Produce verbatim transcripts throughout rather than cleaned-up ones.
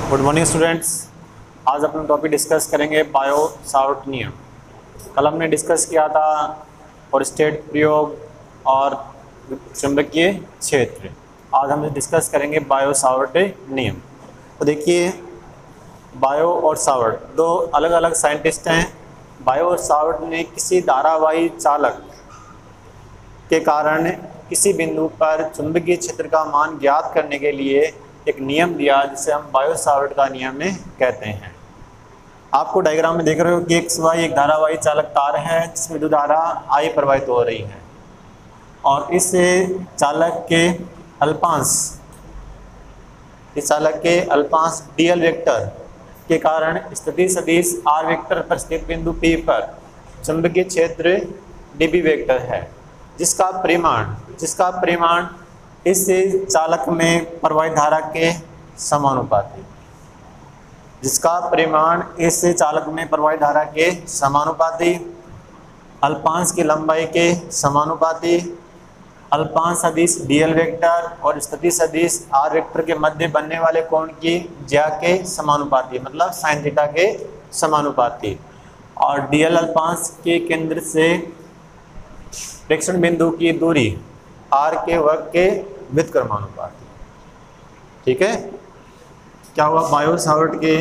Good morning students. आज अपना topic discuss करेंगे बायो सावर्ट नियम। कल हमने डिस्कस किया था और स्टेट प्रयोग और चुंबकीय क्षेत्र। आज हम डिस्कस करेंगे बायो सावर्ट नियम। तो देखिए, बायो और सावर्ट दो अलग अलग साइंटिस्ट हैं। बायो और सावर्ट ने किसी धारावाही चालक के कारण किसी बिंदु पर चुंबकीय क्षेत्र का मान ज्ञात करने के लिए एक नियम दिया, जिसे हम बायो सावर्ट का नियम में कहते हैं। आपको डायग्राम में देख रहे हो कि एक वाई एक धारावाही चालक तार है जिसमें विद्युत धारा आई प्रवाहित हो रही है और इस चालक के अल्पांश इस चालक के अल्पांश डीएल वेक्टर के कारण स्थिति सदिश आर वेक्टर पर स्थित बिंदु पी पर चुंबकीय क्षेत्र डीबी वेक्टर है, जिसका परिमाण जिसका परिमाण इस चालक में प्रवाहित धारा के समानुपाती जिसका परिमाण इस चालक में प्रवाहित धारा के समानुपाती अल्पांश की लंबाई के समानुपाती अल्पांश सदिश डीएल वेक्टर और स्थिति सदिश आर वेक्टर के मध्य बनने वाले कोण की ज्या के समानुपाती, मतलब साइन थीटा के समानुपाती, और डीएल अल्पांश के केंद्र से प्रेक्षण बिंदु की दूरी आर के वर्ग के व्युत्क्रमानुपाती। ठीक है, क्या हुआ? बायो सावर्ट के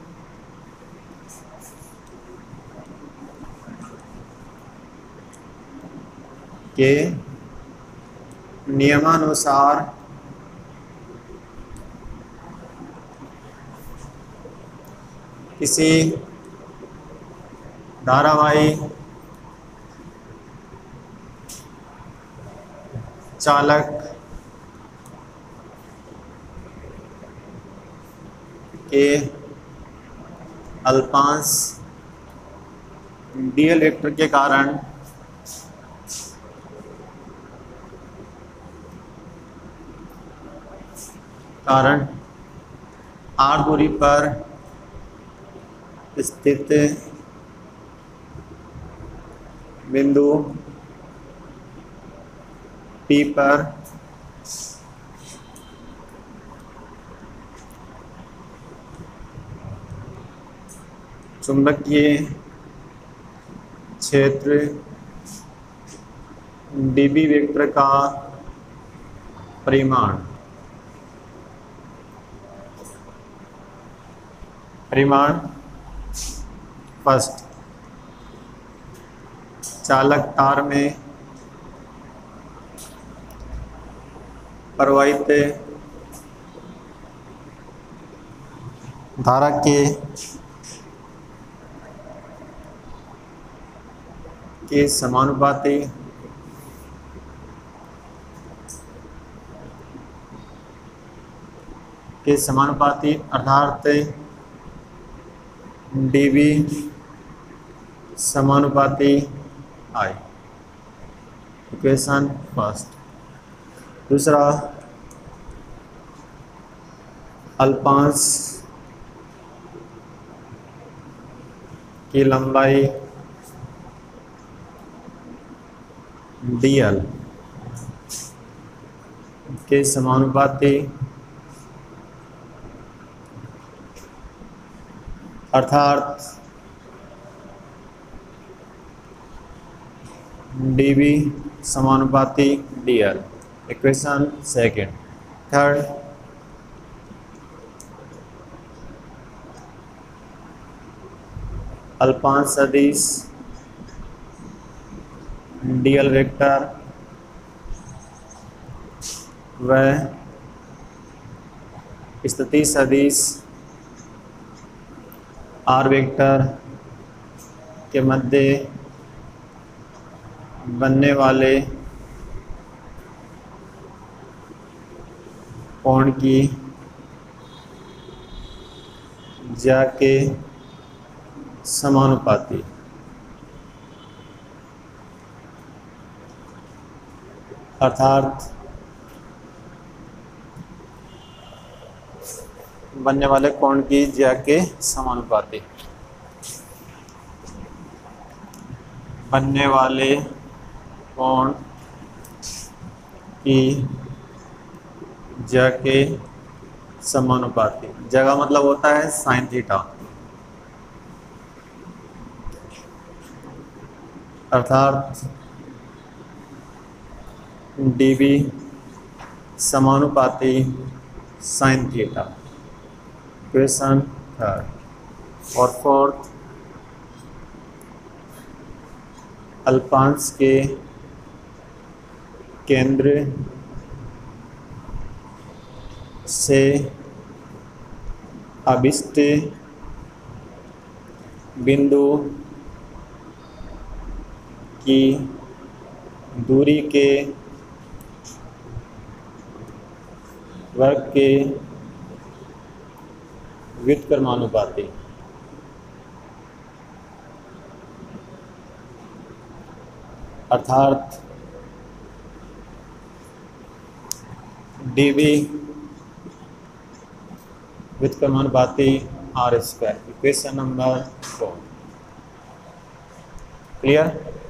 के नियमानुसार किसी धारावाही चालक के अल्पांश डीएल वेक्टर के कारण कारण आर दूरी पर स्थित बिंदु पी पर चुंबकीय क्षेत्र डीबी वेक्टर का परिमाण परिमाण फर्स्ट चालक तार में प्रवाहित धारा के के समानुपाती के समानुपाती अर्थात डीबी समानुपाती आई। Equation first. दूसरा, अल्पांश की लंबाई डीएल के समानुपाती अर्थात डीबी समानुपाती डीएल। Equation second. थर्ड, अल्पांश सदिश डीएल वेक्टर व स्थिति सदिश आर वेक्टर के मध्य बनने वाले कोण की ज्या के समानुपाती। अर्थात बनने वाले कोण की ज्या के समानुपाती बनने वाले कोण की ज्या के समानुपाती, जगह मतलब होता है साइन थीटा, अर्थात डीबी समानुपाती साइन थीटा। Equation third. और फोर्थ, अल्पांश के केंद्र से अभिष्ट बिंदु की दूरी के वर्ग के व्युत्क्रमानुपाती। अर्थात डीबी व्युत्क्रमानुपाती R square. Equation number four. Clear?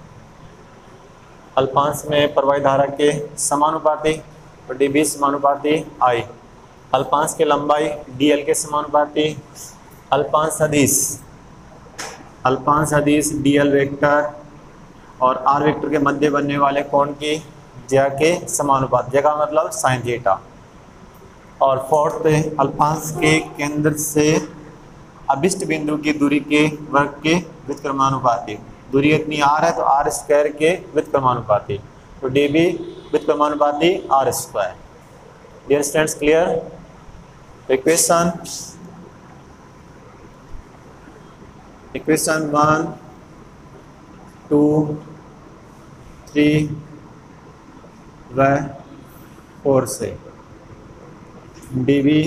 अल्पांश में प्रवाहित धारा के समानुपाती और डीबी समानुपाती आई। अल्पांश की लंबाई डीएल के समानुपाती। अल्पांश सदिश अल्पांश सदिश डीएल वेक्टर और आर वेक्टर के मध्य बनने वाले कोण की जगह के समानुपाती, जगह मतलब साइन थीटा। और फोर्थ, अल्पांश के केंद्र से अभिष्ट बिंदु की दूरी के वर्ग के व्युत्क्रमानुपाती। दूरी इतनी आर है तो आर स्क्वायर के व्युत्क्रमानुपाती, तो डीबी व्युत्क्रमानुपाती R square. Dear students, clear? Equation equation one two three व फोर से डीबी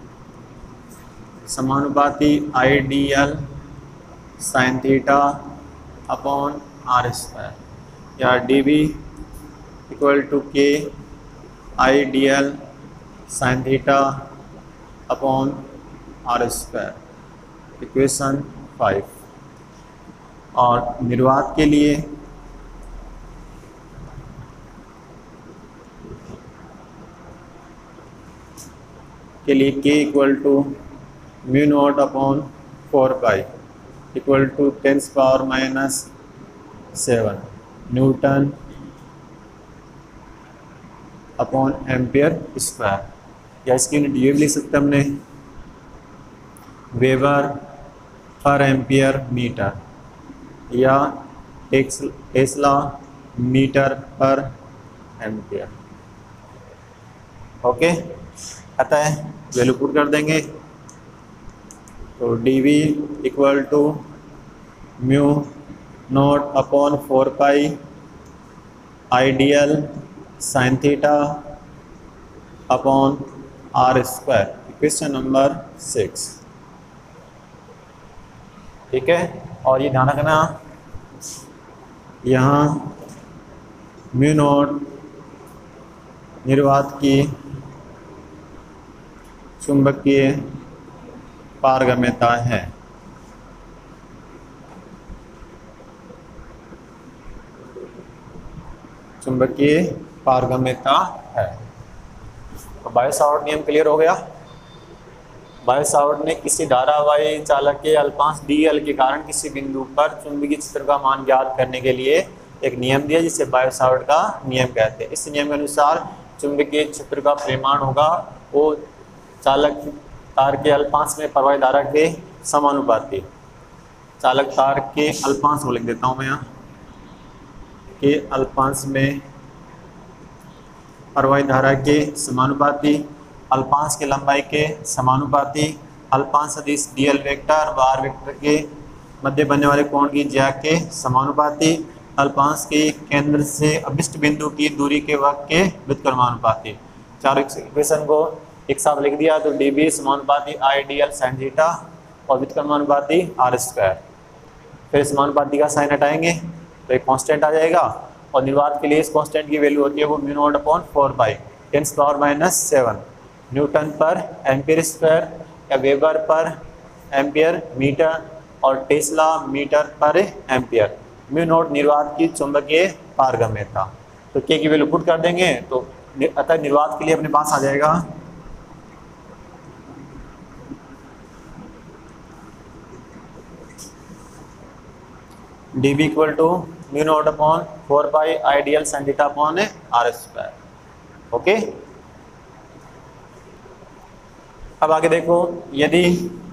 समानुपाती ideal sine theta upon R square, या DB equal to K ideal sine theta upon R square. Equation five. और निर्वात के लिए के लिए k equal to mu not upon four pi equal to tens power minus seven newton upon ampere square, या इसकी unit ये भी लिख सकते हैं हमने वेबर पर एम्पियर मीटर, या टेस्ला मीटर पर एम्पियर। ओके, आता है वैल्यू पुट कर देंगे, तो D V equal to mu not upon four pi ideal sine theta upon R square. Equation number six. ठीक है, और ये ध्यान रखना यहाँ म्यू नॉट निर्वात की चुंबकीय पारगम्यता है। चुंबकीय पारगम्यता है। तो बायो सावर्ट नियम क्लियर हो गया। बायो सावर्ट ने किसी धारावाही चालक के अल्पांश डीएल के कारण किसी बिंदु पर चुंबकीय क्षेत्र का मान ज्ञात करने के लिए एक नियम दिया, जिसे बायो सावर्ट का नियम कहते हैं। इस नियम के अनुसार चुंबकीय क्षेत्र का परिमाण होगा वो चालक तार के अल्पांश में प्रवाहित धारा के समानुपाती। चालक तार के अल्पांश को लिख देता हूँ मैं यहाँ, के अल्पांश में प्रवाहित धारा के समानुपाती, अल्पांश के लंबाई के समानुपाती, अल्पांश सदिश डीएल वेक्टर व आर वेक्टर के मध्य बनने वाले कोण की ज्या के समानुपाती, अल्पांश के केंद्र से अभिष्ट बिंदु की दूरी के वर्ग के व्युत्क्रमानुपाती। चारों इक्वेशन को एक साथ लिख दिया, तो डी बी समानुपाती I D L sine theta और व्युत्क्रमानुपाती आर स्क्वायर। फिर समानुपाती का साइन हटाएंगे तो एक कांस्टेंट आ जाएगा, और निर्वात के लिए इस कांस्टेंट की वैल्यू होती है वो mu not upon four by tens power minus seven newton पर एम्पियर स्क्वायर, या वेबर पर एम्पियर मीटर और टेस्ला मीटर पर एम्पियर। म्यू नॉट निर्वात की चुंबकीय पारगम्यता। तो के की वैल्यू पुट कर देंगे, तो अतः निर्वात के लिए अपने पास आ जाएगा D B equal to mu not upon four pi I D L sine theta upon R square. Okay, अब आगे देखो, यदि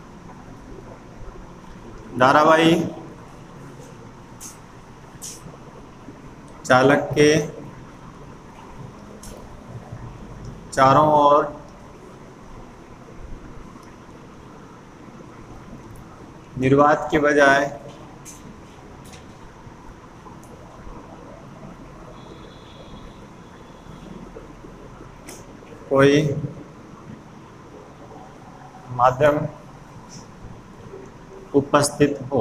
धारावाही चालक के चारों ओर निर्वात के बजाय कोई माध्यम उपस्थित हो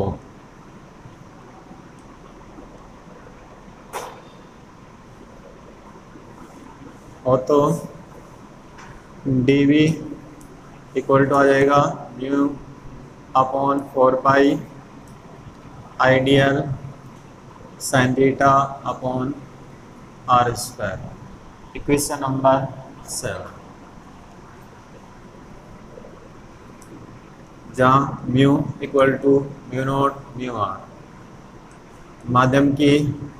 और तो डी वी इक्वल टू आ जाएगा mu upon four pi I D L sine theta upon R square. Equation number seven, जहाँ mu equal to mu naught mu R, माध्यम की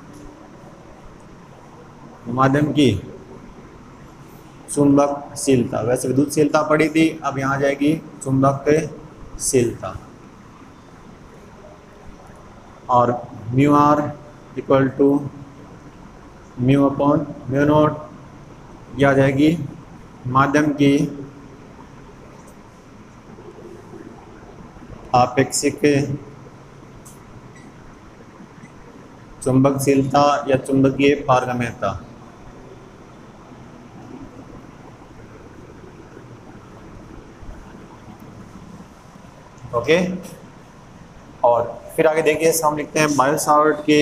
माध्यम की चुंबकशीलता, वैसे विद्युतशीलता पड़ी थी, अब यहाँ जाएगी चुंबकशीलता, और mu R equal to mu upon mu naught, यह आ जाएगी माध्यम की आपेक्षिक चुंबकशीलता या चुंबकीय पारगम्यता। ओके, और फिर आगे देखिए, हम लिखते हैं बायो सावर्ट के,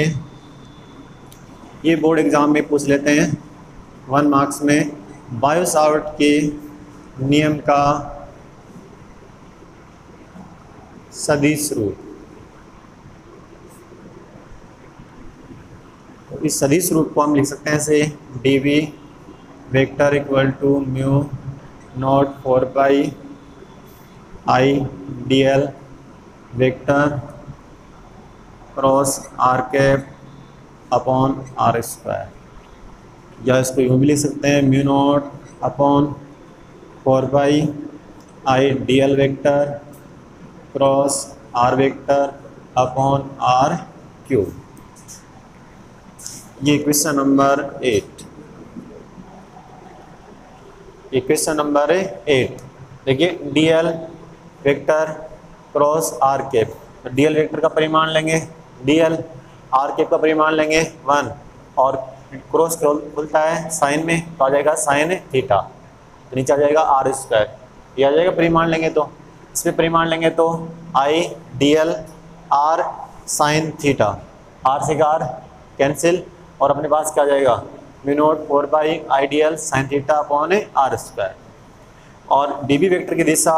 ये बोर्ड एग्जाम में पूछ लेते हैं वन मार्क्स में, बायो सावर्ट के नियम का सदिश रूप। तो इस सदिश रूप को हम लिख सकते हैं ऐसे, D V vector equal to mu naught four pi I D L vector cross R cap upon R square, या इसको यूँ भी लिख सकते हैं mu not upon four pi I D L vector cross R vector upon R cube. ये question number eight, ये question number eight. देखिए, D L vector cross R cap, तो डी एल वेक्टर का परिमाण लेंगे, डी एल आर कैप का परिमाण लेंगे वन, और क्रॉस बोलता है साइन में, तो आ जाएगा साइन थीटा, तो नीचे आ जाएगा आर स्क्वायर, ये आ जाएगा परिमाण लेंगे, तो इसमें परिमाण लेंगे तो I D L R sine theta, R से आर कैंसिल, और अपने पास क्या आ जाएगा mu naught four by I D L sine theta upon R square. और डी बी वेक्टर की दिशा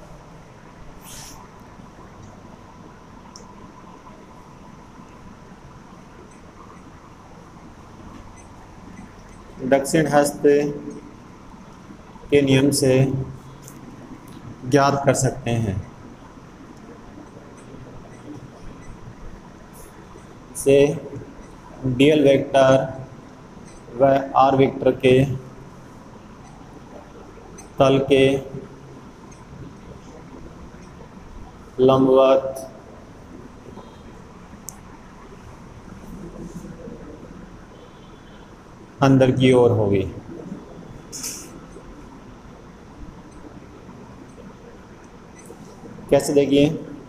दक्षिण हस्त के नियम से ज्ञात कर सकते हैं, से डी एल वेक्टर व आर वेक्टर के तल के लंबवत अंदर की ओर होगी। कैसे देखिए,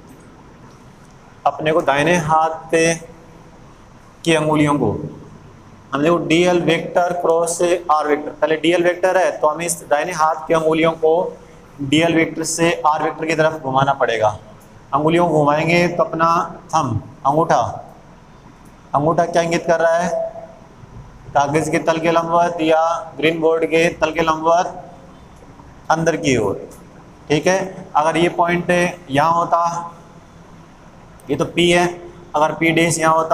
अपने को दाहिने हाथ की अंगुलियों को हम देखो D L vector cross R vector, पहले डी एल वेक्टर है तो हमें इस दाहिने हाथ की अंगुलियों को डी एल वेक्टर से आर वेक्टर की तरफ घुमाना पड़ेगा। अंगुलियों को घुमाएंगे तो अपना थंब अंगूठा अंगूठा क्या इंगित कर रहा है, कागज के तल के लंबवत या ग्रीन बोर्ड के तल के लंबवत अंदर की ओर। ठीक है, अगर ये पॉइंट यहाँ होता, ये तो P है, अगर P डैश यहाँ होता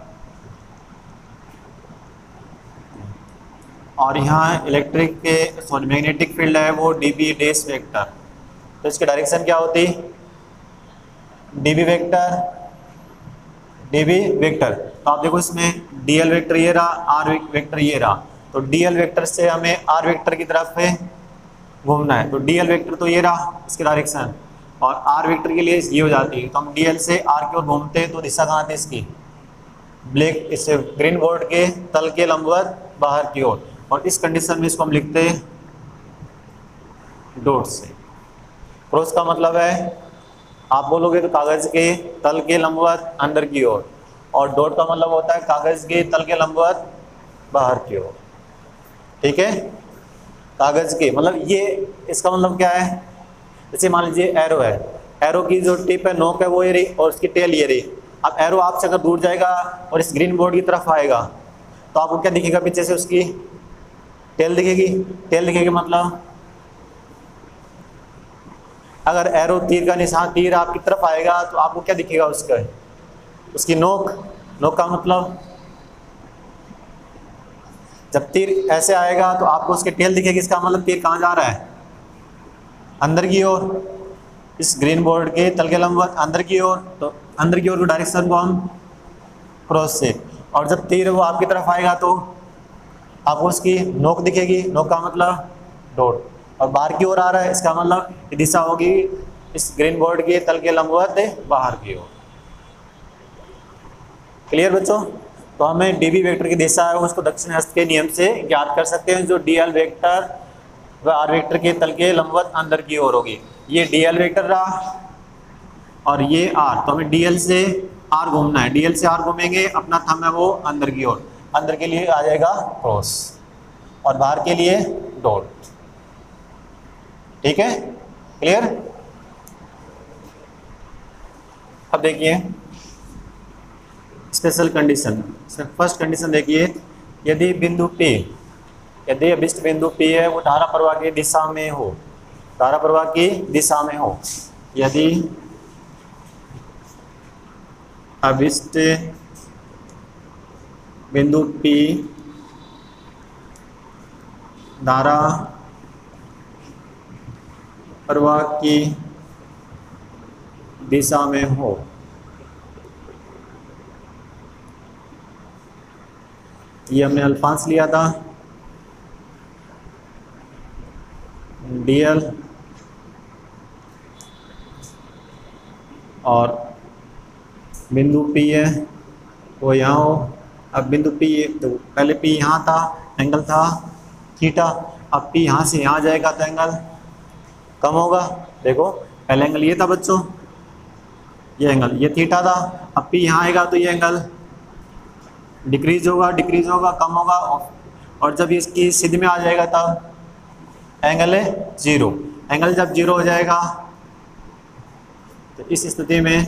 और यहाँ इलेक्ट्रिक के सॉरी मैग्नेटिक फील्ड है वो डी बी डैश वेक्टर, तो इसकी डायरेक्शन क्या होती, D B vector DB vector. तो आप देखो इसमें डीएल वेक्टर ये रहा, आर वेक्टर ये रहा, तो डीएल वेक्टर से हमें आर वेक्टर की तरफ है घूमना है, तो डीएल वेक्टर तो ये रहा इसकी डायरेक्शन, और आर वेक्टर के लिए ये हो जाती है। तो हम डीएल से आर की ओर घूमते हैं तो दिशा कहाँ थी इसकी, ब्लैक इस ग्रीन बोर्ड के तल के लंबवत बाहर की ओर, और इस कंडीशन में इसको हम लिखते हैं डॉट से। क्रॉस का मतलब है आप बोलोगे तो कागज के तल के लंबवत अंदर की ओर, और डॉट का मतलब होता है कागज के तल के लंबवत बाहर की ओर। ठीक है, कागज के मतलब ये इसका मतलब क्या है, जैसे मान लीजिए एरो है, एरो की जो टिप है नोक है वो ये रही और उसकी टेल ये रही। अब एरो आपसे अगर दूर जाएगा और इस ग्रीन बोर्ड की तरफ आएगा तो आपको क्या दिखेगा, पीछे से उसकी टेल दिखेगी। टेल दिखेगी मतलब अगर एरो तीर का निशान तीर आपकी तरफ आएगा तो आपको क्या दिखेगा, उसका उसकी नोक। नोक का मतलब जब तीर ऐसे आएगा तो आपको उसके टेल दिखेगी, इसका मतलब तीर कहाँ जा रहा है, अंदर की ओर, इस ग्रीन बोर्ड के तल के लंबवत अंदर की ओर। तो अंदर की ओर की डायरेक्शन को हम क्रॉस से, और जब तीर वो आपकी तरफ आएगा तो आपको उसकी नोक दिखेगी, नोक का मतलब डॉट, और बाहर की ओर आ रहा है इसका मतलब दिशा होगी इस ग्रीन बोर्ड के तल के लंबवत बाहर की ओर। क्लियर बच्चों, तो हमें डीबी वेक्टर की दिशा है उसको दक्षिण हस्त के नियम से ज्ञात कर सकते हैं, जो डीएल वेक्टर व आर वेक्टर के तल के लंबवत अंदर की ओर होगी। ये डीएल वेक्टर रहा और ये आर, तो हमें डीएल से आर घूमना है, डीएल से आर घूमेंगे, अपना थंब है वो अंदर की ओर, अंदर के लिए आ जाएगा क्रॉस और बाहर के लिए डॉट। ठीक है, क्लियर। अब देखिए स्पेशल कंडीशन, फर्स्ट कंडीशन देखिए, यदि बिंदु P, यदि अभिष्ट बिंदु P है वो धारा प्रवाह की दिशा में हो, धारा प्रवाह की दिशा में हो, यदि अभिष्ट बिंदु P धारा प्रवाह की दिशा में हो, ये हमने अल्फांस लिया था, डीएल और बिंदु P है वो यहाँ हो। अब बिंदु P तो पहले P यहाँ था, एंगल था थीटा, अब P यहाँ से यहाँ जाएगा तो एंगल कम होगा। देखो पहले एंगल ये था बच्चों, ये एंगल ये थीटा था, अब P यहाँ आएगा तो ये एंगल डिक्रीज होगा, डिक्रीज होगा, कम होगा, और जब इसकी सीध में आ जाएगा तब एंगल है जीरो। एंगल जब जीरो हो जाएगा तो इस स्थिति में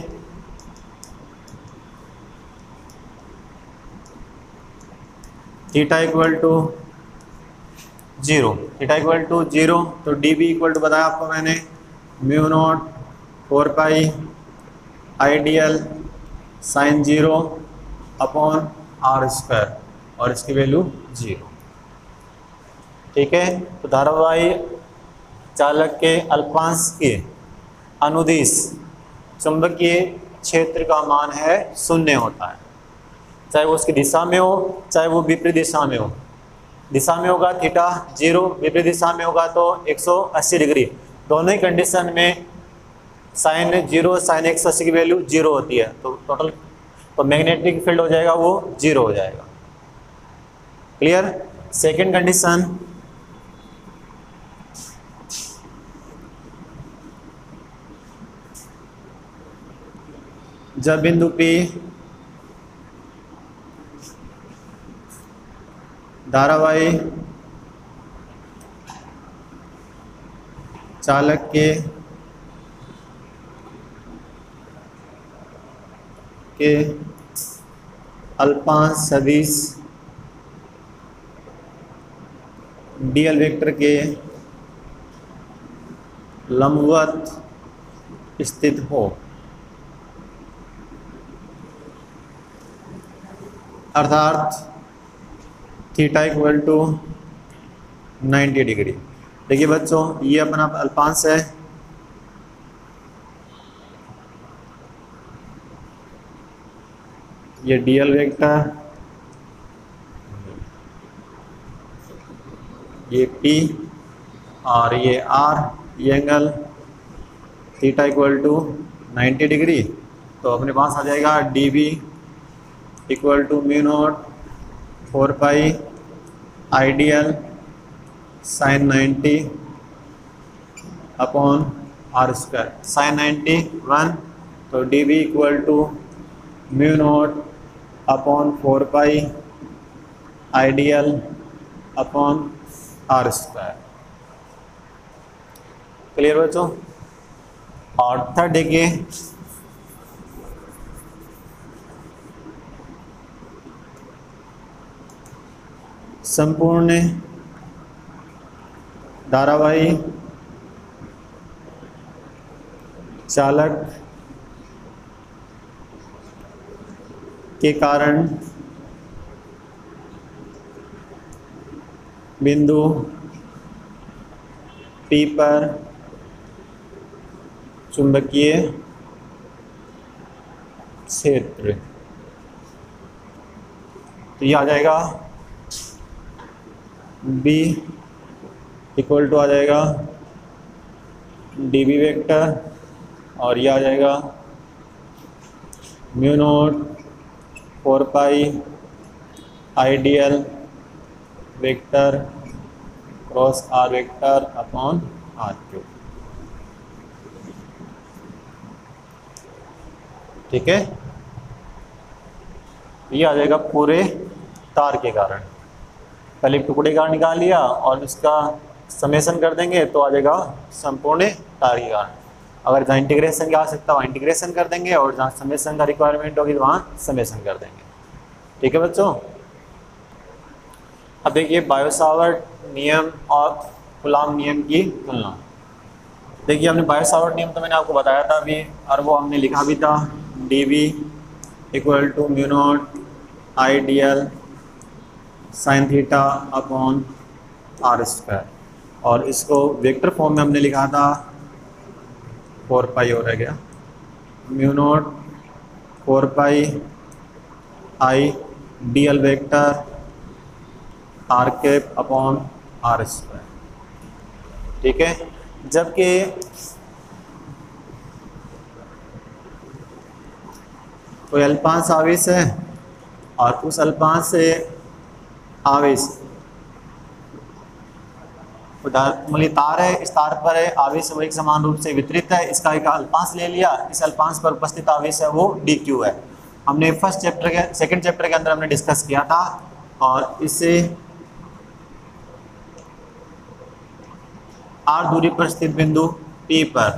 theta equal to zero, theta equal to zero, तो डी बी इक्वल टू बताया आपको मैंने mu naught four pi ideal sine zero upon R square, और इसकी वैल्यू जीरो। ठीक है, तो धारावाही चालक के अल्पांश के अनुदिश चुंबकीय क्षेत्र का मान है शून्य होता है, चाहे वो उसकी दिशा में हो चाहे वो विपरीत दिशा में हो। दिशा में होगा थीटा जीरो, विपरीत दिशा में होगा तो एक सौ अस्सी डिग्री, दोनों ही कंडीशन में साइन जीरो साइन एक सौ अस्सी की वैल्यू जीरो होती है, तो टोटल तो मैग्नेटिक फील्ड हो जाएगा वो जीरो हो जाएगा। क्लियर। सेकंड कंडीशन, जब बिंदु P धारावाही चालक के के अल्पांश सदिश डीएल वेक्टर के लंबवत स्थित हो, अर्थात theta equal to ninety degree. देखिए बच्चों ये अपना अल्पांश है, ये डीएल वेक्टर, ये पी और ये आर, ये angle theta equal to ninety degree. तो अपने पास आ जाएगा D B equal to mu naught four pi ideal sine ninety upon R square. Sine ninety one, तो D B equal to mu not upon four pi ideal upon R square. Clear बच्चों? और third देखिए, संपूर्ण धारावाही चालक के कारण बिंदु P पर चुंबकीय क्षेत्र, तो ये आ जाएगा B इक्वल टू आ जाएगा डी बी वेक्टर, और ये आ जाएगा mu naught four pi ideal vector cross R vector upon R cube. ठीक है, ये आ जाएगा पूरे तार के कारण। पहले टुकड़े का निकाल लिया और इसका समेशन कर देंगे तो आ जाएगा संपूर्ण तार के कारण। अगर जहाँ इंटीग्रेशन की आवश्यकता वहाँ इंटीग्रेशन कर देंगे, और जहाँ समेशन का रिक्वायरमेंट होगी वहाँ समेशन कर देंगे। ठीक है बच्चों? अब देखिए बायो सावर्ट नियम और कूलॉम नियम की तुलना। देखिए हमने बायो सावर्ट नियम तो मैंने आपको बताया था अभी, और वो हमने लिखा भी था D B equal to mu naught I D L sine theta upon R square, और इसको वेक्टर फॉर्म में हमने लिखा था फोर पाई हो रह गया mu naught four pi I D L vector R cap upon R square. ठीक है, जबकि कोई अल्पांश आवेश है और उस अल्पांश से आवेश मतलब तार है, इस तार पर है आवेश वो एक समान रूप से वितरित है, इसका एक अल्पांश ले लिया, इस अल्पांश पर उपस्थित आवेश है वो डी क्यू है। हमने फर्स्ट चैप्टर के सेकंड चैप्टर के अंदर हमने डिस्कस किया था, और इससे आर दूरी पर स्थित बिंदु P पर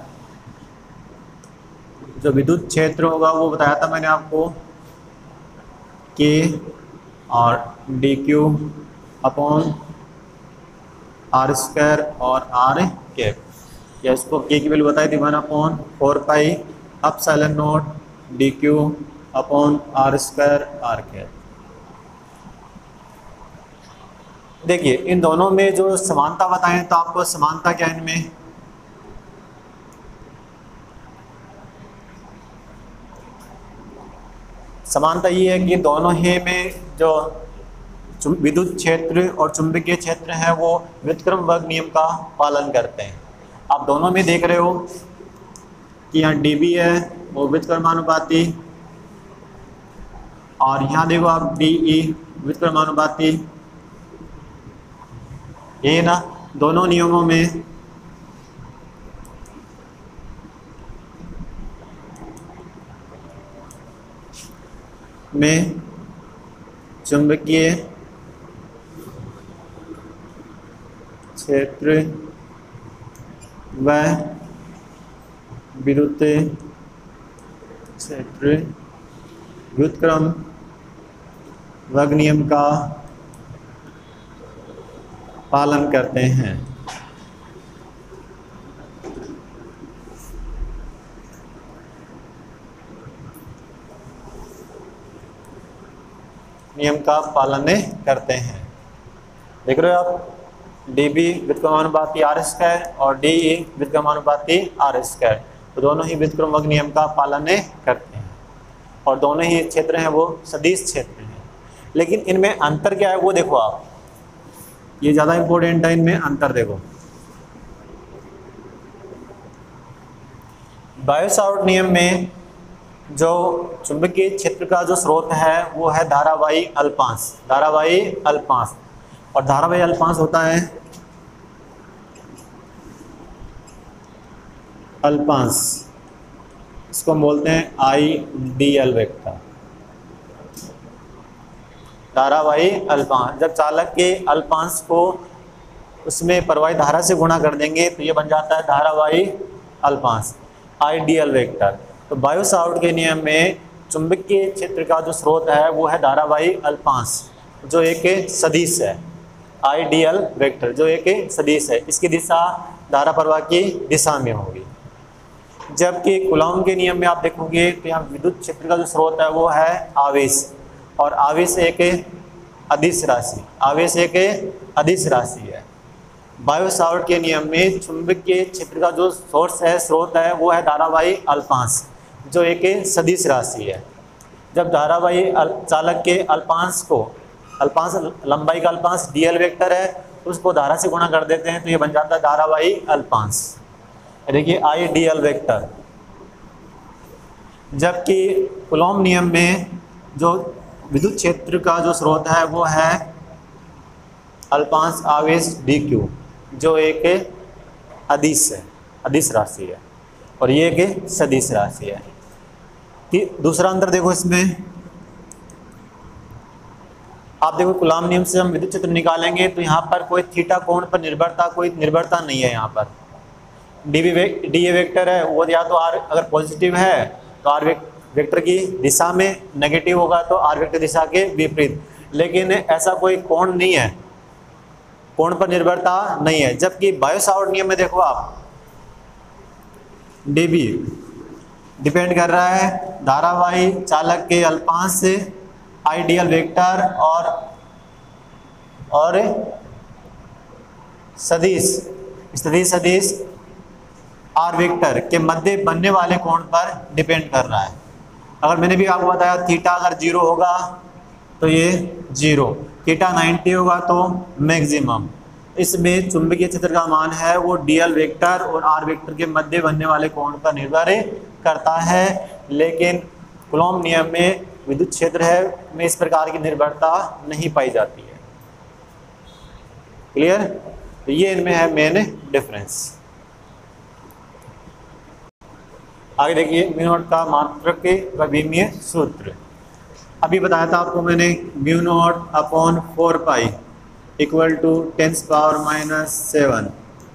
जो विद्युत क्षेत्र होगा वो बताया था मैंने आपको K और D Q upon R square और आर कैप, या इसको K की वैल्यू बताई थी one upon four pi epsilon naught D Q upon R square R cap. देखिए इन दोनों में जो समानता बताएं, तो आपको समानता क्या है इनमें? समानता ये है कि दोनों ही में जो विद्युत क्षेत्र और चुंबकीय क्षेत्र है वो व्युत्क्रम वर्ग नियम का पालन करते हैं। आप दोनों में देख रहे हो कि यहाँ dB है वो व्युत्क्रमानुपाती, और यहाँ देखो आप DE व्युत्क्रमानुपाती, ये ना दोनों नियमों में में चुंबकीय क्षेत्र व विद्युत क्षेत्र व्युत्क्रम वर्ग नियम का पालन करते हैं। नियम का पालन करते हैं। देख रहे हो आप, डी बी व्युत्क्रमानुपाती आर स्क्वायर और डी ई व्युत्क्रमानुपाती आर स्क्वायर, तो दोनों ही व्युत्क्रम वर्ग नियम का पालन करते हैं। और दोनों ही क्षेत्र हैं वो सदिश क्षेत्र हैं। लेकिन इनमें अंतर क्या है वो देखो आप, ये ज़्यादा इम्पोर्टेंट है, इनमें अंतर देखो। बायो-सावर्ट नियम में जो चुंबकीय क्षेत्र का जो स्रोत है वो है धारावाही अल्पांश, धारावाही अल्पांश, और धारावाही अल्पांश होता है अल्पांश, इसको हम बोलते हैं आई डी एल वेक्टर, धारावाही अल्पांश। जब चालक के अल्पांश को उसमें प्रवाहित धारा से गुणा कर देंगे तो ये बन जाता है धारावाही अल्पांश, आइडियल वेक्टर। तो बायो-सावर्ट के नियम में चुंबकीय क्षेत्र का जो स्रोत है वो है धारावाही अल्पांश, जो एक सदिश है, आइडियल वेक्टर जो एक सदिश है, इसकी दिशा धारा प्रवाह की दिशा में होगी। जबकि कूलॉम के नियम में आप देखोगे तो यहाँ विद्युत क्षेत्र का जो स्रोत है वो है आवेश, और आवेश एक अदिश राशि, आवेश एक अदिश राशि है। बायो-सावर्ट के नियम में चुंबकीय क्षेत्र का जो सोर्स है, स्रोत है, वो है धारावाही अल्पांश, जो एक सदिश राशि है। जब धारावाही चालक के अल्पांश को, अल्पांश लंबाई का अल्पांश डीएल वेक्टर है, उसको धारा से गुणा कर देते हैं तो ये बन जाता है धारावाही अल्पांश, देखिए आई डी एल वेक्टर। जबकि कूलॉम नियम में जो विद्युत क्षेत्र का जो स्रोत है वो है अल्पांश आवेश डी क्यू, जो एक अदिश है, अदिश राशि है, और ये एक सदिश राशि है। दूसरा अंतर देखो इसमें, आप देखो कूलॉम नियम से हम विद्युत क्षेत्र निकालेंगे तो यहाँ पर कोई थीटा कोण पर निर्भरता, कोई निर्भरता नहीं है। यहाँ पर डी वी वे डी ए वेक्टर है वो या तो आर अगर पॉजिटिव है तो आर वेक्टर की दिशा में, नेगेटिव होगा तो आर वेक्टर दिशा के विपरीत, लेकिन ऐसा कोई कोण नहीं है, कोण पर निर्भरता नहीं है। जबकि बायो-सावर्ट नियम में देखो आप, डी बी डिपेंड कर रहा है धारावाही चालक के अल्पांश से आइडियल वेक्टर और और सदिश सदिश सदिश आर वेक्टर के मध्य बनने वाले कोण पर डिपेंड कर रहा है। अगर मैंने भी आपको बताया थीटा अगर जीरो होगा तो ये जीरो, थीटा नाइन्टी होगा तो मैक्सिमम। इसमें चुंबकीय क्षेत्र का मान है वो डीएल वेक्टर और आर वेक्टर के मध्य बनने वाले कोण पर निर्भर करता है, लेकिन कूलॉम नियम में विद्युत क्षेत्र है में इस प्रकार की निर्भरता नहीं पाई जाती है। क्लियर? तो ये इनमें है मेन डिफरेंस। आगे देखिए म्यू नॉट का मात्रक व विमीय सूत्र। अभी बताया था आपको मैंने, mu not upon four pi equal to tens power minus seven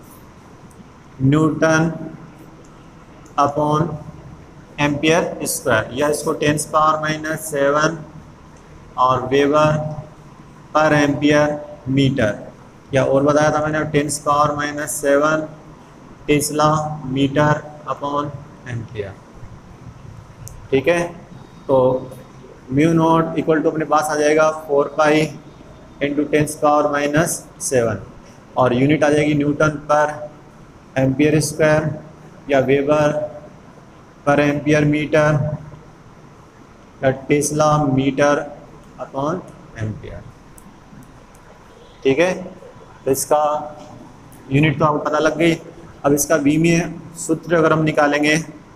newton upon ampere square, या इसको टेंस पावर माइनस सेवन और वेबर पर एम्पियर मीटर, या और बताया था मैंने tens power minus seven tesla metre upon ampere. ठीक है, तो म्यू नॉट इक्वल टू अपने पास आ जाएगा four pi into tens power minus seven, और यूनिट आ जाएगी न्यूटन पर एम्पियर स्क्वायर या वेबर पर एम्पियर मीटर या टेस्ला मीटर अपॉन एम्पियर। ठीक है, तो इसका यूनिट तो आपको पता लग गई। अब इसका विमीय सूत्र अगर हम निकालेंगे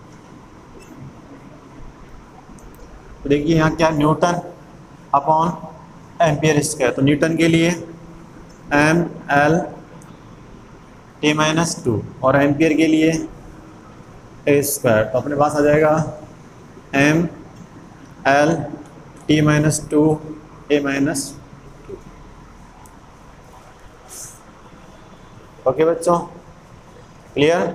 तो देखिए यहाँ क्या, न्यूटन अपॉन एम्पियर स्क्वायर, तो न्यूटन के लिए M L T minus two और एम्पियर के लिए ए स्क्वायर, तो अपने पास आ जाएगा M L T minus two A minus two. Okay बच्चों, clear?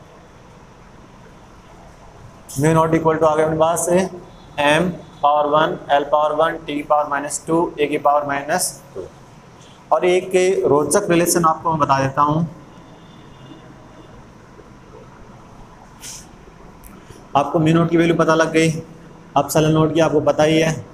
Mu naught equal to आ गया अपने पास से M power one L power one T की पावर माइनस टू ए की पावर माइनस टू। और एक रोचक रिलेशन आपको मैं बता देता हूँ। आपको म्यू नॉट की वैल्यू पता लग गई, अपसाइलन नॉट की आपको पता ही है।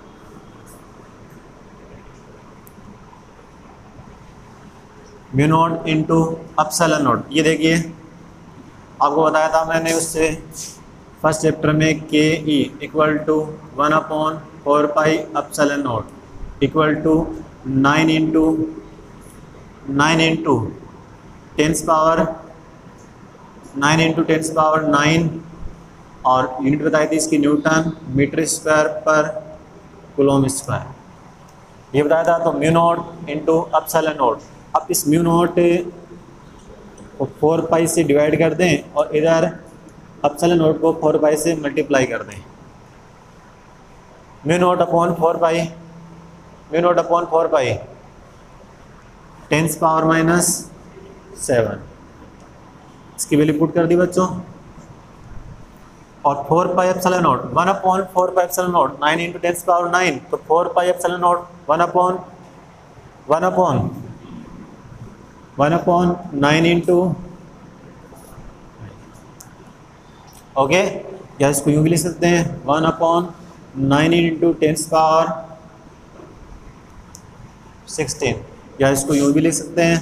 Mu naught into epsilon naught, ये देखिए आपको बताया था मैंने उससे फर्स्ट चैप्टर में K E equal to one upon four pi epsilon not equal to nine into nine into tens power nine into tens power nine और यूनिट बताई थी इसकी न्यूटन मीटर स्क्वायर पर कूलम स्क्वायर ये बताया था। तो mu naught into epsilon naught, अब इस म्यू नॉट को फोर पाई से डिवाइड कर दें और इधर एप्सिलॉन नॉट को फोर पाई से मल्टीप्लाई कर दें। Mu not upon four pi mu not upon four pi tens power minus seven, इसकी वैल्यू पुट कर दी बच्चों। और four pi epsilon nought one upon four pi epsilon nought nine into tens power nine, तो four pi epsilon nought one upon one upon one upon nine into okay, या इसको यूँ भी लिख सकते हैं one upon nine into tens power sixteen, या इसको यूँ भी लिख सकते हैं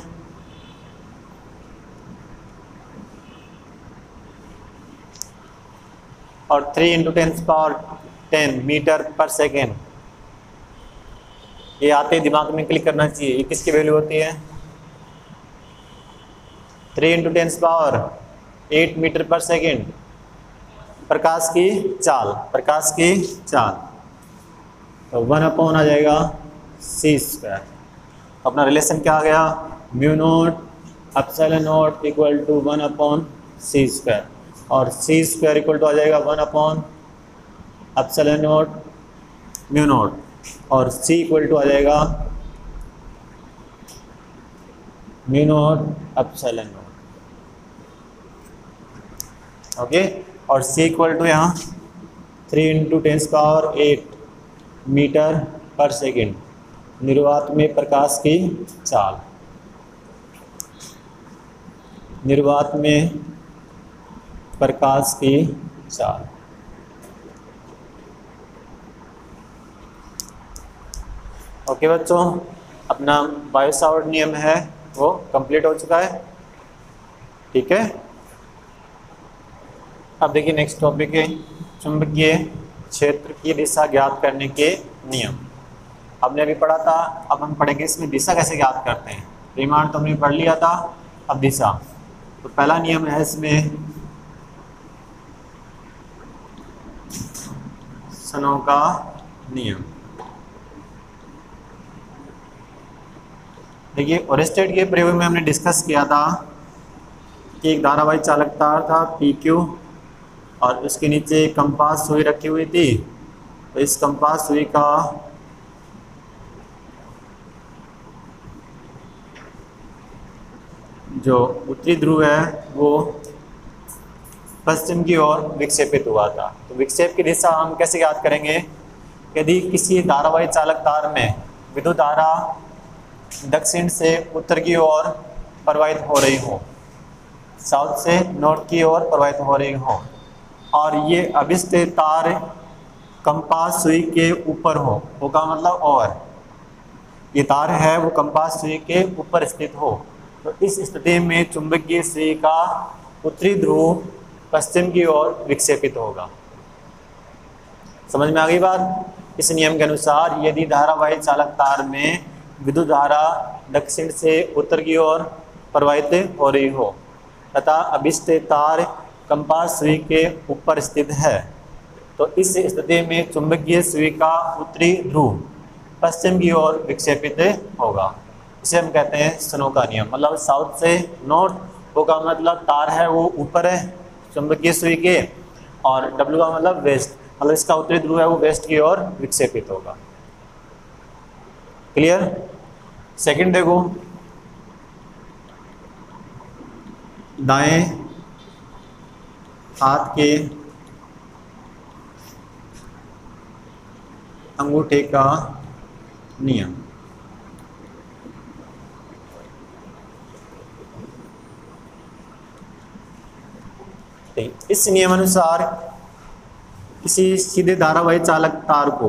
और three into tens power ten metre per second. ये आते ही दिमाग में क्लिक करना चाहिए, ये किसकी वैल्यू होती है? Three into tens power eight metre per second, प्रकाश की चाल प्रकाश की चाल तो वन अपॉन आ जाएगा सी स्क्वायर। अपना रिलेशन क्या आ गया? Mu nought epsilon not equal to one upon c square, और सी स्क्वायर इक्वल टू आ जाएगा one upon epsilon nought mu nought, और सी इक्वल टू आ जाएगा mu nought epsilon nought okay. और c इक्वल टू यहाँ three into tens power eight metre per second, निर्वात में प्रकाश की चाल निर्वात में प्रकाश की चाल। ओके बच्चों, अपना बायो सावर्ट नियम है वो कंप्लीट हो चुका है, ठीक है। अब देखिए नेक्स्ट टॉपिक है चुंबकीय क्षेत्र की दिशा ज्ञात करने के नियम। हमने अभी पढ़ा था, अब हम पढ़ेंगे इसमें दिशा कैसे ज्ञात करते हैं। परिमाण तो हमने पढ़ लिया था, अब दिशा। तो पहला नियम है इसमें सनों का नियम। देखिए ओरेस्टेड के प्रयोग में हमने डिस्कस किया था कि एक धारावाही चालक तार था पी क्यू और उसके नीचे कंपास सुई रखी हुई थी। तो इस कंपास सुई का जो उत्तरी ध्रुव है वो पश्चिम की ओर विक्षेपित हुआ था। तो विक्षेप की दिशा हम कैसे ज्ञात करेंगे? यदि किसी धारावाही चालक तार में विद्युत धारा दक्षिण से उत्तर की ओर प्रवाहित हो रही हो, साउथ से नॉर्थ की ओर प्रवाहित हो रही हो, और ये अभिष्ट तार कंपास सुई के ऊपर हो, होगा मतलब ओवर, ये तार है वो कंपास सुई के ऊपर स्थित हो, तो इस स्थिति में चुंबकीय सुई का उत्तरी ध्रुव पश्चिम की ओर विक्षेपित होगा। समझ में आ गई बात? इस नियम के अनुसार यदि धारावाही चालक तार में विद्युत धारा दक्षिण से उत्तर की ओर प्रवाहित हो रही हो तथा अभिष्ट तार कंपास सुई के ऊपर स्थित है, तो इस स्थिति में चुंबकीय सुई का उत्तरी ध्रुव पश्चिम की ओर विक्षेपित होगा। इसे हम कहते हैं सनो का नियम। मतलब साउथ से नॉर्थ होगा, मतलब तार है वो ऊपर है चुंबकीय सुई के, और डब्ल्यू का मतलब वेस्ट, मतलब इसका उत्तरी ध्रुव है वो वेस्ट की ओर विक्षेपित होगा। क्लियर? सेकंड देखो, दाएं हाथ के अंगूठे का नियम। इस नियम अनुसार किसी सीधे धारावाही चालक तार को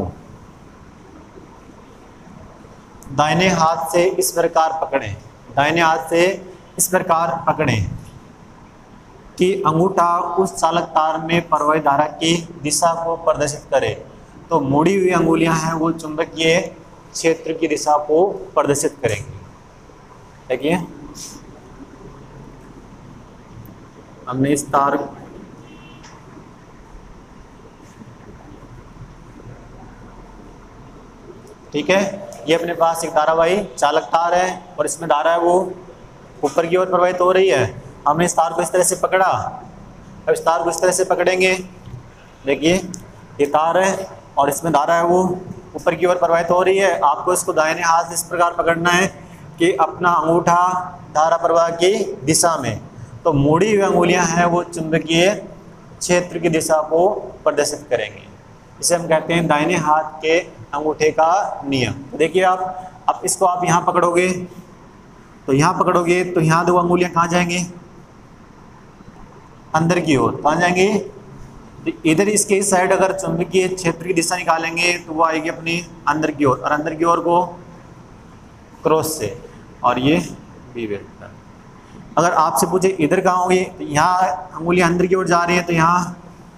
दाहिने हाथ से इस प्रकार पकड़ें, दाहिने हाथ से इस प्रकार पकड़ें कि अंगूठा उस चालक तार में प्रवाहित धारा की दिशा को प्रदर्शित करे। तो मुड़ी हुई अंगुलियां हैं वो चुंबकीय क्षेत्र की दिशा को प्रदर्शित करेंगी। देखिए हमने इस तार ठीक है, ये अपने पास एक धारावाही चालक तार है और इसमें धारा है वो ऊपर की ओर प्रवाहित हो रही है। हमने इस तार को इस तरह से पकड़ा, अब इस तार को इस तरह से पकड़ेंगे। देखिए ये तार है और इसमें धारा है वो ऊपर की ओर प्रवाहित हो रही है। आपको इसको दाहिने हाथ से इस प्रकार पकड़ना है कि अपना अंगूठा धारा प्रवाह की दिशा में। तो मुड़ी हुई अंगुलियां हैं वो चुंबकीय क्षेत्र की दिशा को प्रदर्शित करेंगे। इसे हम कहते हैं दाहिने हाथ के अंगूठे का नियम। तो देखिए आप अब इसको आप यहाँ पकड़ोगे तो यहाँ पकड़ोगे तो यहाँ दो अंगुलियां कहाँ जाएंगी, अंदर की ओर। कहाँ जाएंगी, तो इधर इसके इस साइड अगर चुंबकीय क्षेत्र की दिशा निकालेंगे तो वो आएगी अपनी अंदर की ओर, और अंदर की ओर को क्रॉस से, और ये बी वेक्टर। अगर आपसे पूछे इधर कहाँ होगी, तो यहाँ अंगुलियां अंदर की ओर जा रही हैं तो यहाँ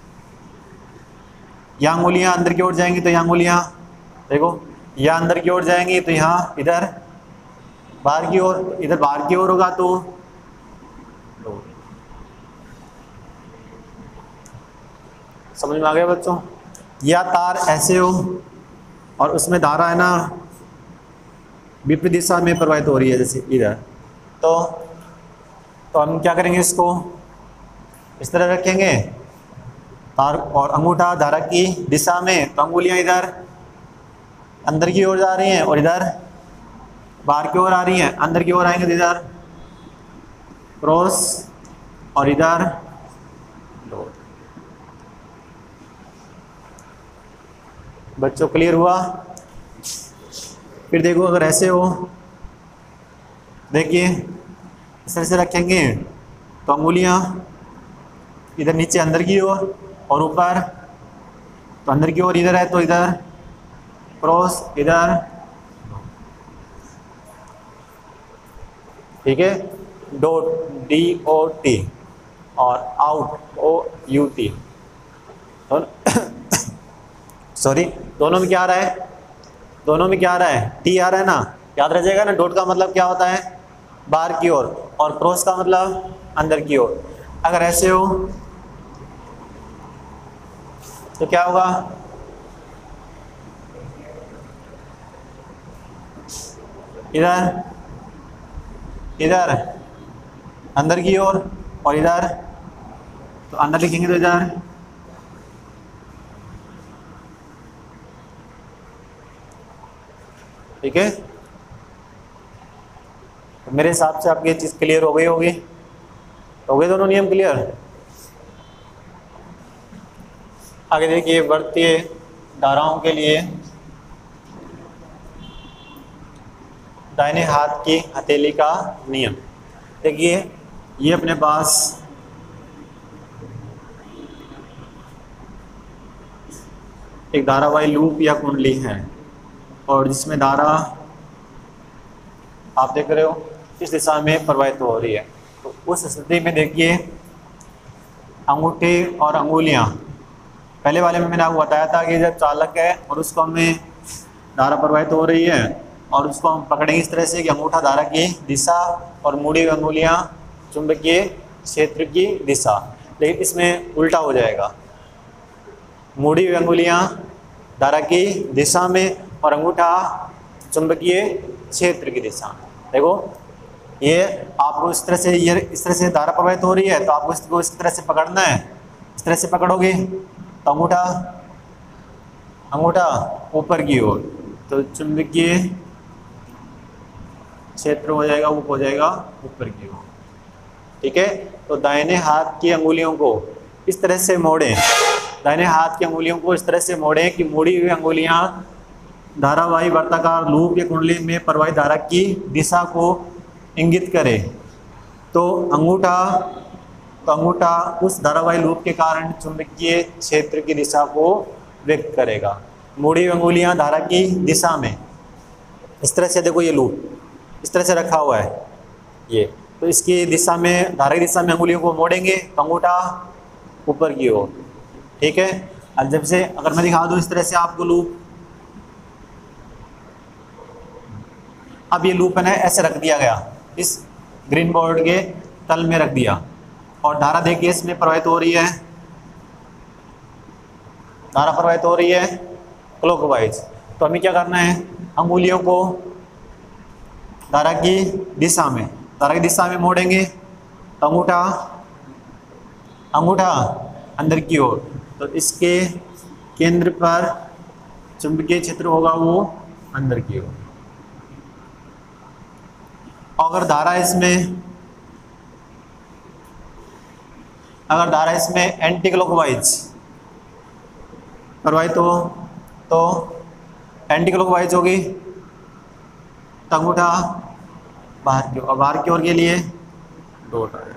यहाँ अंगुलियां अंदर की ओर जाएंगी तो यहाँ अंगुलियां देखो यहाँ अंदर की ओर जाएंगी तो यहाँ इधर बाहर की ओर, इधर बाहर की ओर होगा तो समझ में आ गया बच्चों। या तार ऐसे हो और उसमें धारा है ना विपरीत दिशा में प्रवाहित हो रही है जैसे इधर, तो तो हम क्या करेंगे, इसको इस तरह रखेंगे तार और अंगूठा धारा की दिशा में। तो अंगुलियां इधर अंदर की ओर जा रही हैं और इधर बाहर की ओर आ रही हैं। अंदर की ओर आएंगे तो इधर क्रॉस और इधर लोड। बच्चों क्लियर हुआ। फिर देखो अगर ऐसे हो, देखिए इस तरह से रखेंगे तो अंगुलियां इधर नीचे अंदर की ओर और ऊपर तो अंदर की ओर इधर है तो इधर क्रॉस इधर, ठीक है। डॉट डी ओ टी और out O U T, sorry दोनों में क्या आ रहा है, दोनों में क्या आ रहा है, टी आ रहा है ना, याद रह जाएगा ना। डॉट का मतलब क्या होता है, बाहर की ओर, और क्रॉस का मतलब अंदर की ओर। अगर ऐसे हो तो क्या होगा, इधर इधर अंदर की ओर और इधर, तो अंदर लिखेंगे तो इधर, ठीक है। तो मेरे हिसाब से आपकी ये चीज़ क्लियर हो गई होगी, हो गए दोनों नियम क्लियर। आगे देखिए बढ़ती धाराओं के लिए दाहिने हाथ की हथेली का नियम। देखिए ये अपने पास एक धारावाही लूप या कुंडली है और जिसमें धारा आप देख रहे हो इस दिशा में प्रवाहित हो रही है। तो उस स्थिति में देखिए अंगूठे और अंगुलियां, पहले वाले में मैंने आपको बताया था कि जब चालक है और उसको हमें धारा प्रवाहित हो रही है और उसको हम पकड़ेंगे इस तरह से कि अंगूठा धारा की दिशा और मुड़ी हुई अंगुलियां चुंबकीय क्षेत्र की दिशा। लेकिन इसमें उल्टा हो जाएगा, मुड़ी हुई अंगुलियां धारा की दिशा में और अंगूठा चुंबकीय क्षेत्र की दिशा। देखो ये आपको इस तरह से, ये इस तरह से धारा प्रवाहित हो रही है तो आपको इसको इस तरह से पकड़ना है। इस तरह से पकड़ोगे तो अंगूठा अंगूठा ऊपर की ओर, तो चुंबकीय क्षेत्र हो जाएगा, वो हो जाएगा ऊपर की ओर, ठीक है। तो दाहिने हाथ की अंगुलियों को इस तरह से मोड़ें, दाहिने हाथ की अंगुलियों को इस तरह से मोड़ें कि मुड़ी हुई अंगुलियां धारावाही वर्ताकार लूप या कुंडली में प्रवाहित धारा की दिशा को इंगित करे। तो अंगूठा तो अंगूठा उस धारावाही लूप के कारण चुंबकीय क्षेत्र की दिशा को व्यक्त करेगा। मुड़ी हुई अंगुलियां धारा की दिशा में इस तरह से, देखो ये लूप इस तरह से रखा हुआ है, ये तो इसकी दिशा में, धारा की दिशा में अंगुलियों को मोड़ेंगे तो अंगूठा ऊपर की ओर। ठीक है, अब जब से अगर मैं दिखा दूं इस तरह से आपको लूप, अब ये लूप है ना ऐसे रख दिया गया, इस ग्रीन बोर्ड के तल में रख दिया, और धारा देखिए इसमें प्रवाहित हो रही है, धारा प्रवाहित हो रही है क्लॉकवाइज। तो हमें क्या करना है, अंगुलियों को धारा की दिशा में, धारा की दिशा में मोड़ेंगे तो अंगूठा अंगूठा अंदर की ओर, तो इसके केंद्र पर चुंबकीय क्षेत्र होगा वो अंदर की ओर। अगर धारा इसमें अगर धारा इसमें एंटी क्लॉकवाइज प्रवाहित हो तो एंटी क्लॉकवाइज होगी तो अंगूठा बाहर की ओर, बाहर की ओर के लिए डॉट आएगा।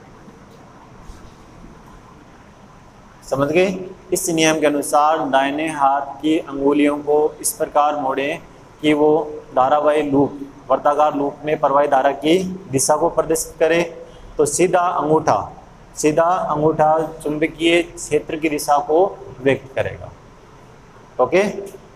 समझ गए? इस नियम के अनुसार दाहिने हाथ की अंगुलियों को इस प्रकार मोड़ें कि वो धारावाही लूप, वर्ताकार लूप में प्रवाही धारा की दिशा को प्रदर्शित करे। तो सीधा अंगूठा सीधा अंगूठा चुंबकीय क्षेत्र की दिशा को व्यक्त करेगा। ओके,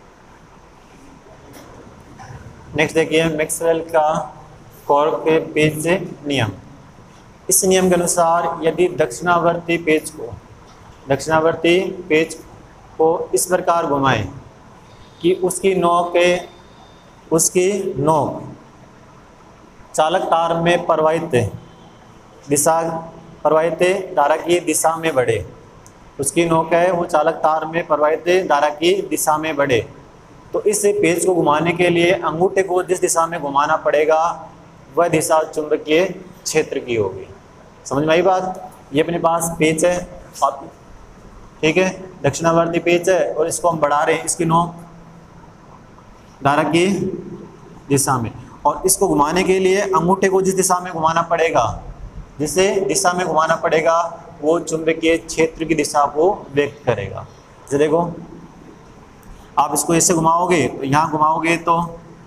नेक्स्ट देखिए मैक्सवेल का कॉर्क के पेज से नियम। इस नियम के अनुसार यदि दक्षिणावर्ती पेज को दक्षिणावर्ती पेज को इस प्रकार घुमाएं कि उसकी नोक उसकी नोक चालक तार में प्रवाहित दिशा प्रवाहित धारा की दिशा में बढ़े, उसकी नोक है वो चालक तार में प्रवाहित धारा की दिशा में बढ़े, तो इस पेज को घुमाने के लिए अंगूठे को जिस दिशा में घुमाना पड़ेगा वह दिशा चुंबकीय क्षेत्र की होगी। समझ में आई बात? ये अपने पास पेज है, आप ठीक है, दक्षिणावर्ती पेज है और इसको हम बढ़ा रहे हैं इसकी नोक धारा की दिशा में, और इसको घुमाने के लिए अंगूठे को जिस दिशा में घुमाना पड़ेगा जिसे दिशा में घुमाना पड़ेगा वो चुंबकीय क्षेत्र की दिशा को व्यक्त करेगा। जैसे देखो आप इसको ऐसे घुमाओगे तो यहाँ घुमाओगे तो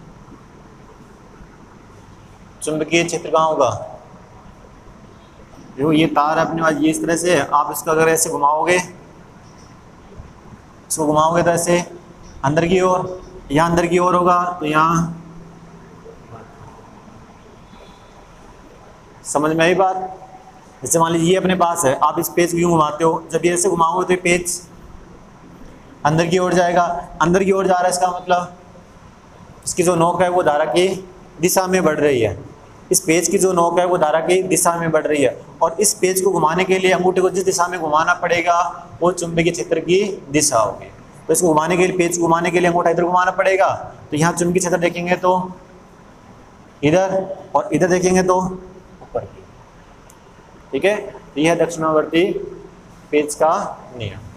चुंबकीय क्षेत्र कहाँ होगा, देखो ये तार अपने पास ये इस तरह से है, आप इसको अगर ऐसे घुमाओगे इसको घुमाओगे तो ऐसे अंदर की ओर, यहाँ अंदर की ओर होगा तो यहाँ, समझ में आई बात? जैसे मान लीजिए ये अपने पास है, आप इस पेज क्यों घुमाते हो, जब ये ऐसे घुमाओगे तो ये पेज अंदर की ओर जाएगा, अंदर की ओर जा रहा है, इसका मतलब इसकी जो नोक है वो धारा की दिशा में बढ़ रही है, इस पेज की जो नोक है वो धारा की दिशा में बढ़ रही है, और इस पेज को घुमाने के लिए अंगूठे को जिस दिशा में घुमाना पड़ेगा वो चुंबकीय क्षेत्र की दिशा होगी। तो इसको घुमाने के लिए, पेज को घुमाने के लिए अंगूठा इधर घुमाना पड़ेगा, तो यहाँ चुंबकीय क्षेत्र देखेंगे तो इधर, और इधर देखेंगे तो ऊपर की। ठीक है, तो यह दक्षिणावर्ती पेज का नियम।